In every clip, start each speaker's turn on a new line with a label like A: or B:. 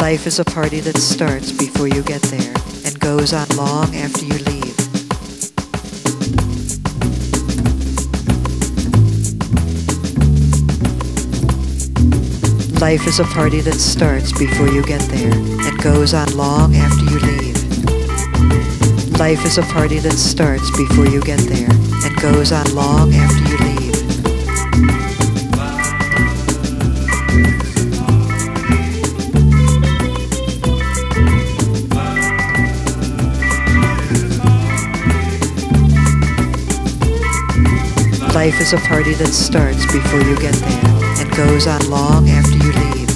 A: Life is a party that starts before you get there and goes on long after you leave. Life is a party that starts before you get there and goes on long after you leave. Life is a party that starts before you get there and goes on long after you leave. Life is a party that starts before you get there and goes on long after you leave.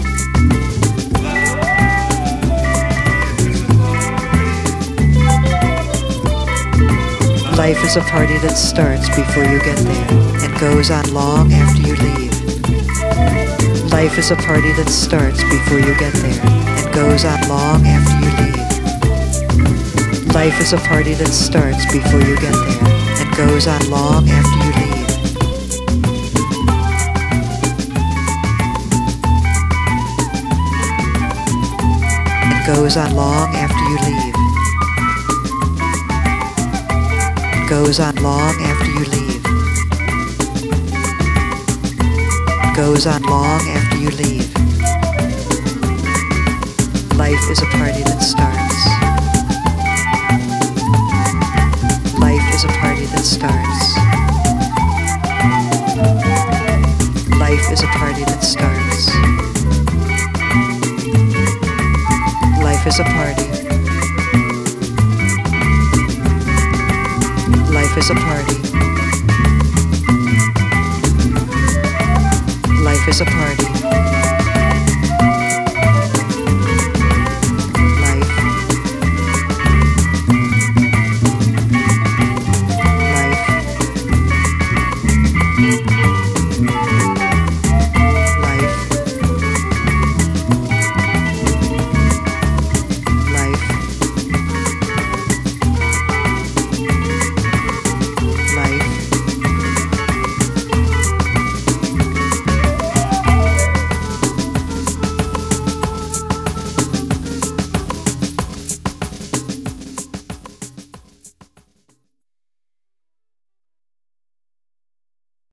A: Life is a party that starts before you get there and goes on long after you leave. Life is a party that starts before you get there and goes on long after you leave. Life is a party that starts before you get there and goes on long after you leave. It goes on long after you leave. It goes on long after you leave. It goes on long after you leave. Life is a party that starts. Life is a party that starts. Life is a party that starts. Life is a party. Life is a party. Life is a party.